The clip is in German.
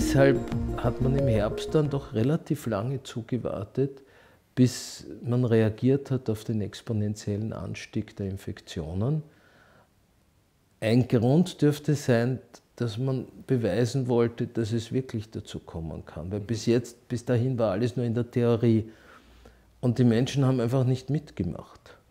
deshalb hat man im Herbst dann doch relativ lange zugewartet, bis man reagiert hat auf den exponentiellen Anstieg der Infektionen. Ein Grund dürfte sein, dass man beweisen wollte, dass es wirklich dazu kommen kann. Weil bis dahin war alles nur in der Theorie. Und die Menschen haben einfach nicht mitgemacht.